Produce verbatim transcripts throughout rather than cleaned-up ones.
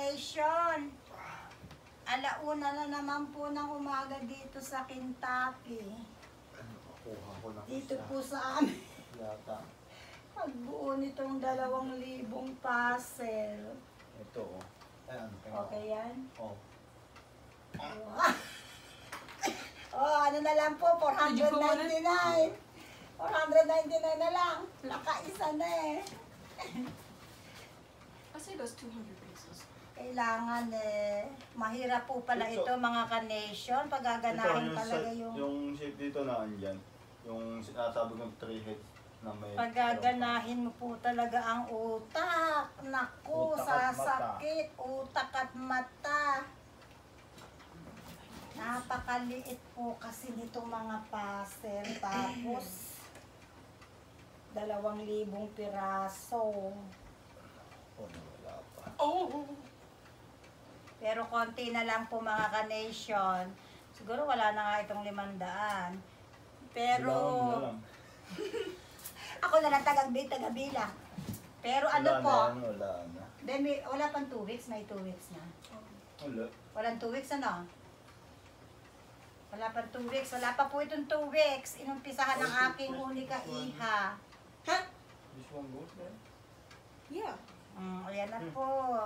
ka-nation. Alauna na naman po ng umaga dito sa Kentucky. Kuha ko na Dito isa. po sa amin. Yata. Pagbuo nitong dalawang libong puzzle. Ito oh. Ayan. Okay yan? Oh. Oh, ano na lang po, four ninety-nine. four ninety-nine na lang. Nakaisa na eh. I say that's two hundred pesos. Kailangan eh. Mahirap po pala ito, Ito. mga ka-nation. Pagaganahin talaga shape, yung... yung shape dito na andyan. Yung sinasabi kong three heads na may... Pagaganahin mo po talaga ang utak. Naku, Utak at sasakit. Utak at mata. Napakaliit po kasi nitong mga puzzle. Tapos, dalawang libong piraso. Oh, wala pa. Oh! Pero konti na lang po, mga ka-nation. Siguro wala na nga itong limandaan. Pero, Silangan mo na lang. ako na lang tagabi, tagabilang. Pero ano Wala po, na yan, wala na. then may, wala pang two weeks, may two weeks na. Wala. Walang two weeks, ano? Wala pang two weeks. Wala pa po itong two weeks. Inumpisahan ng aking unika iha. Huh? This one goes there? Yeah. Mm, ayan na po.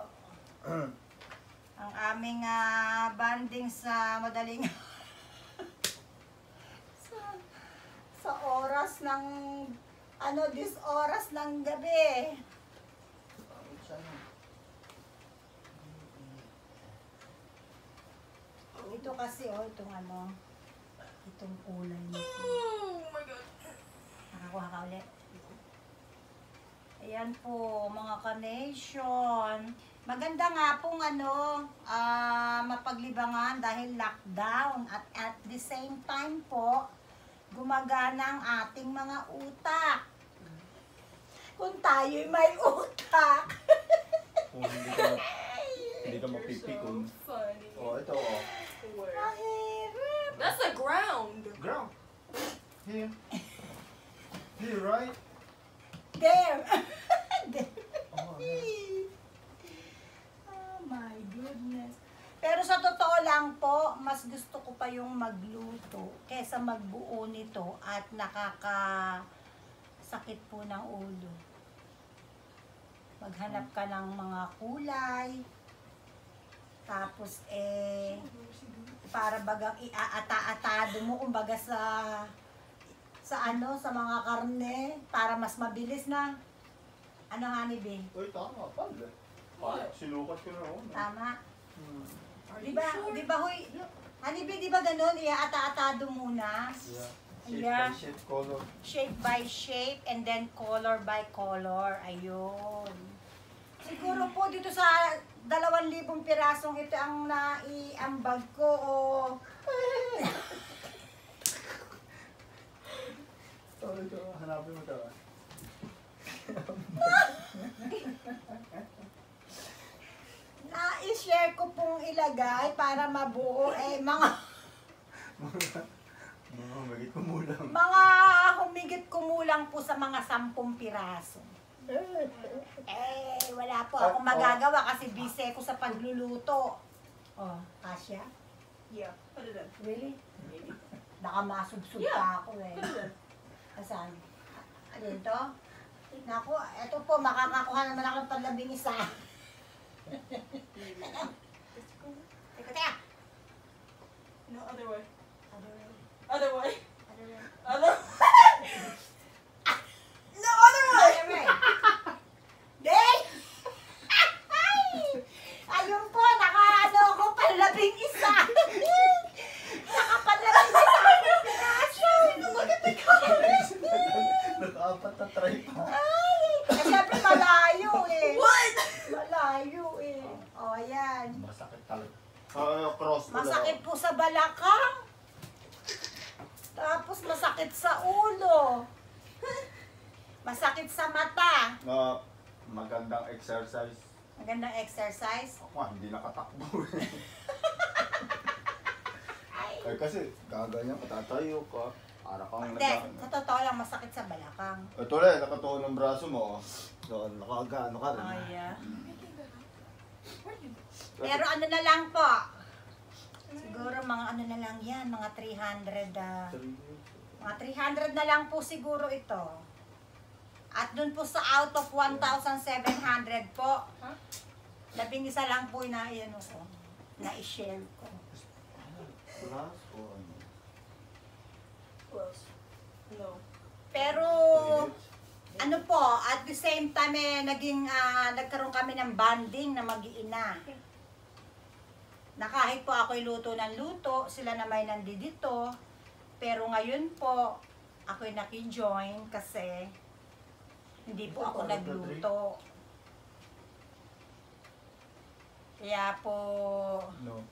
Ang aming ah, banding sa madaling sa, sa oras ng ano, this oras ng gabi. Ito kasi oh, itong ano, itong kulay nito. Oh my god. Nakakuha ka ulit. Ayan po, mga ka-nation. Maganda nga pong ano, ah, mapaglibangan dahil lockdown at at the same time po, gumagana ang ating mga utak. Kung tayo'y may utak. Kung hindi ka, hindi ka mapipikon. So funny. Oh, ito oh. Where? Mahirap. That's the ground. Ground. Here. Here, right? There. There. Oh, yeah. Oh my goodness. Pero sa totoo lang po, mas gusto ko pa yung magluto kesa magbuo nito at nakakasakit po ng ulo. Maghanap ka ng mga kulay, tapos eh, para bagang iaata-atado mo kumbaga sa sa ano, sa mga karne, para mas mabilis na. Ano nga ni Bing? Uy, tama pala. Pala, sinukat ko na ako. Tama? Hmm. Are Di you ba, sure? di ba, huy, Honey Bee, di ba ganun? Iaata-atado muna. Yeah. Shape Yeah. by shape color. Shape by shape and then color by color. Ayun. Siguro po dito sa dalawang libong pirasong ito ang naiambag ko o... Sorry to, hanapin mo ito. Na-share ko pong ilagay para mabuo eh mga Mga magit ko mulang. mga humigit kumulang po sa mga sampung piraso. Eh, wala po akong magagawa kasi busy ko sa pagluluto. Oh, Kasya? Yeah. Put it in. Really? Maybe. Baka masubsub Yeah. pa ako eh. Put it in. Asan? Dito? Naku, eto po, makakakuha naman ako ng panlabing isa. Teka, teka. No, other way. Other way, Other way. other way. Other No, other way! Other way. Day! Ayun po, naka-ano ako, panlabing isa. Nakapanlabing isa akong piraso. Look at the colors. Nag-apat na try pa. Ay! Eh, syempre malayo eh. What? Malayo eh. O, ayan. Masakit talaga. Ah, cross ko Masakit po sa balakang. Tapos masakit sa ulo. Masakit sa mata. Na magandang exercise. Magandang exercise. Ako nga, hindi nakatakbo eh. Eh kasi, gaganyan ka, tatayo ka. Para kang Hindi, nag- sa totoo lang masakit sa balakang. Ito lang, nakatuon ng braso mo. So, nakagano ka rin. Oh, yeah. Where did Pero ano na lang po. Siguro mga ano na lang yan, mga three hundred. ah, Three heads. mga three hundred na lang po siguro ito. At dun po sa out of one thousand seven hundred po, Huh? labing isa lang po na yan ko, na i-share ko. Plus o ano? close? No. Pero, Three heads. ano po, at the same time eh, naging, ah, nagkaroon kami ng bonding na mag-iina. Na kahit po ako'y luto ng luto, sila na may nandito. Pero ngayon po, ako'y naki-join kasi hindi po ako nagluto. Kaya po, No.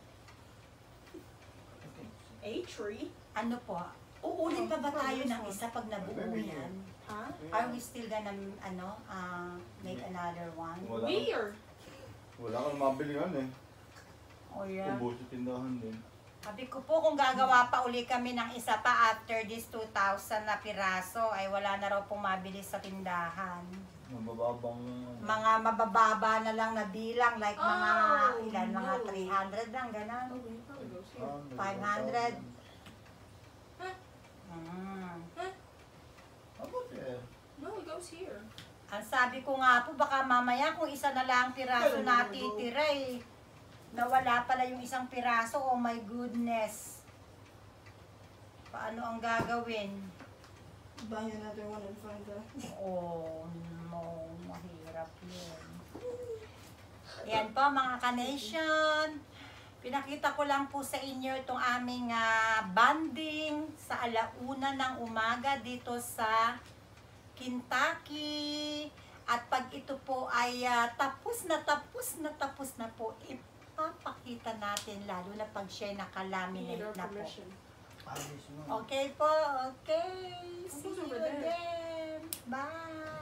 A tree? ano po, uulit pa ba tayo ng isa pag nabuo yan? Huh? Are we still gonna, ano, ah, make another one? Wala. Weird. Wala kang mabili yan eh. O yan. Ubus sa tindahan din. Sabi ko po kung gagawa pa uli kami ng isa pa after this two thousand na piraso ay wala na raw pong mabili sa tindahan. Mabababang... Mga mabababa na lang na bilang like mga Oh, ilan mga no. three hundred lang ganon. Oh, it probably goes here. Ah, five hundred. Huh? Mm. Huh? How about there? No, it goes here. Ang sabi ko nga po baka mamaya kung isa na lang piraso natitira eh. Nawala pala yung isang piraso. Oh my goodness. Paano ang gagawin? Buy another one and find the. Oh, no. Mahirap yun. Ayan po mga ka-nation. Pinakita ko lang po sa inyo itong aming ah, banding sa alauna ng umaga dito sa Kentucky. At pag ito po ay ah, tapos na tapos na tapos na po, ipapakita natin lalo na pag siya Need nakalaminate our na po. permission. Ayos mo. Okay po, okay. See Who's you over there? again. Bye.